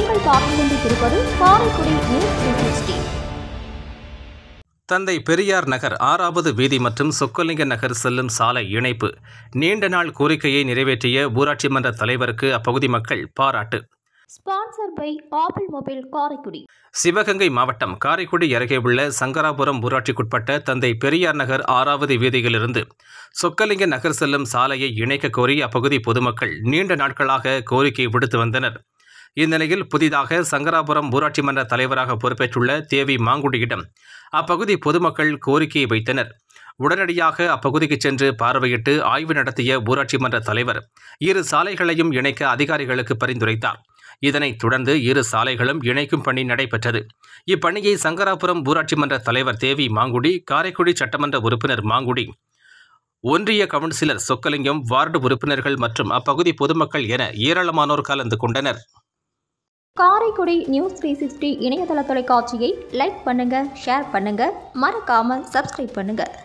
நீங்கள் பார்த்துக் கொண்டிருப்பது காரைக்குடி நியூஸ் 360. தந்தை பெரியார் நகர் 6வது வீதி மற்றும் சொக்கலிங்க நகர் செல்லும் சாலை இணைப்பு நீண்ட நாள் கோரிக்கையை நிறைவேற்றிய ஊராட்சி மன்ற தலைவருக்கு அப்பகுதி மக்கள் பாராட்டு. Sponsor by Apple mobile Karaikudi. Sivaganga மாவட்டம் காரைக்குடி அருகே உள்ள சங்கராபுரம் ஊராட்சிக்குட்பட்ட தந்தை பெரியார் நகர் 6வது வீதியிலிருந்து சொக்கலிங்க நகர் செல்லும் சாலையை இணைக்க கோரி அப்பகுதி பொதுமக்கள் நீண்ட நாட்களாக கோரிக்கை விடுத்து வந்தனர். இந்நிலையில் புதிதாக சங்கராபுரம் ஊராட்சி மன்ற தலைவராக பொறுப்பேற்றுள்ள தேவி மாங்குடியிடம் அப்பகுதி பொதுமக்கள் கோரிக்கையை வைத்தனர். உடனடியாக அப்பகுதிக்கு சென்று பார்வையிட்டு ஆய்வு நடத்திய ஊராட்சி மன்ற தலைவர் இரு சாலைகளையும் இணைக்க அதிகாரிகளுக்கு பரிந்துரைத்தார். இதனைத் தொடர்ந்து இரு சாலைகளும் இணைக்கும் பணி நடைபெற்றது. இப்பணியை சங்கராபுரம் ஊராட்சி மன்ற தலைவர் தேவி மாங்குடி, காரைக்குடி சட்டமன்ற உறுப்பினர் மாங்குடி, ஒன்றிய கவுன்சிலர் சொக்கலிங்கம், வார்டு உறுப்பினர்கள் மற்றும் அப்பகுதி பொதுமக்கள் என ஏராளமானோர் கலந்து கொண்டனர். காரைக்குடி நியூஸ் 360 இணையதள தொலைக்காட்சியை லைக் பண்ணுங்க, ஷேர் பண்ணுங்க, மறக்காம சப்ஸ்கிரைப் பண்ணுங்க.